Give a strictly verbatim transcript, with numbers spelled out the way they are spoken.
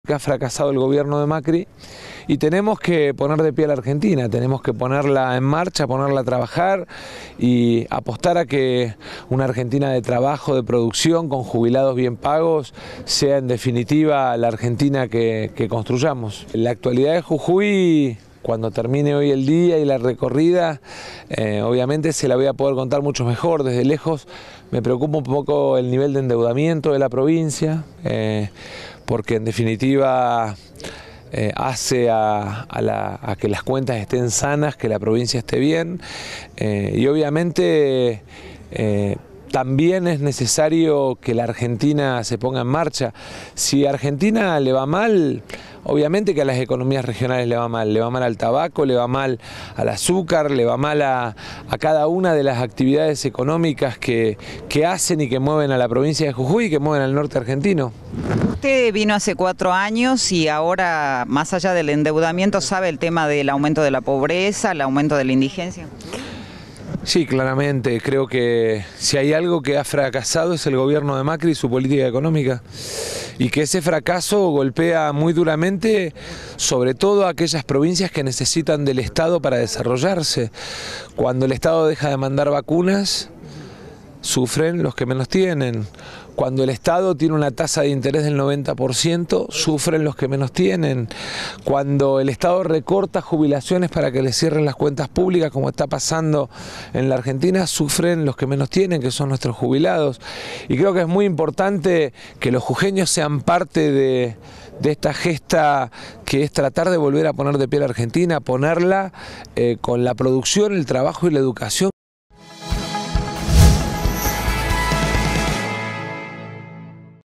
que ha fracasado el gobierno de Macri y tenemos que poner de pie a la Argentina, tenemos que ponerla en marcha, ponerla a trabajar y apostar a que una Argentina de trabajo, de producción, con jubilados bien pagos, sea en definitiva la Argentina que, que construyamos. En la actualidad de Jujuy, cuando termine hoy el día y la recorrida, eh, obviamente se la voy a poder contar mucho mejor. Desde lejos me preocupa un poco el nivel de endeudamiento de la provincia, eh, porque en definitiva eh, hace a, a, la, a que las cuentas estén sanas, que la provincia esté bien, eh, y obviamente eh, también es necesario que la Argentina se ponga en marcha. Si a Argentina le va mal, obviamente que a las economías regionales le va mal, le va mal al tabaco, le va mal al azúcar, le va mal a, a cada una de las actividades económicas que, que hacen y que mueven a la provincia de Jujuy y que mueven al norte argentino. Usted vino hace cuatro años y ahora, más allá del endeudamiento, ¿sabe el tema del aumento de la pobreza, el aumento de la indigencia? Sí, claramente. Creo que si hay algo que ha fracasado es el gobierno de Macri y su política económica. Y que ese fracaso golpea muy duramente sobre todo a aquellas provincias que necesitan del Estado para desarrollarse. Cuando el Estado deja de mandar vacunas, sufren los que menos tienen. Cuando el Estado tiene una tasa de interés del noventa por ciento, sufren los que menos tienen. Cuando el Estado recorta jubilaciones para que le cierren las cuentas públicas, como está pasando en la Argentina, sufren los que menos tienen, que son nuestros jubilados. Y creo que es muy importante que los jujeños sean parte de, de esta gesta que es tratar de volver a poner de pie a la Argentina, ponerla eh, con la producción, el trabajo y la educación.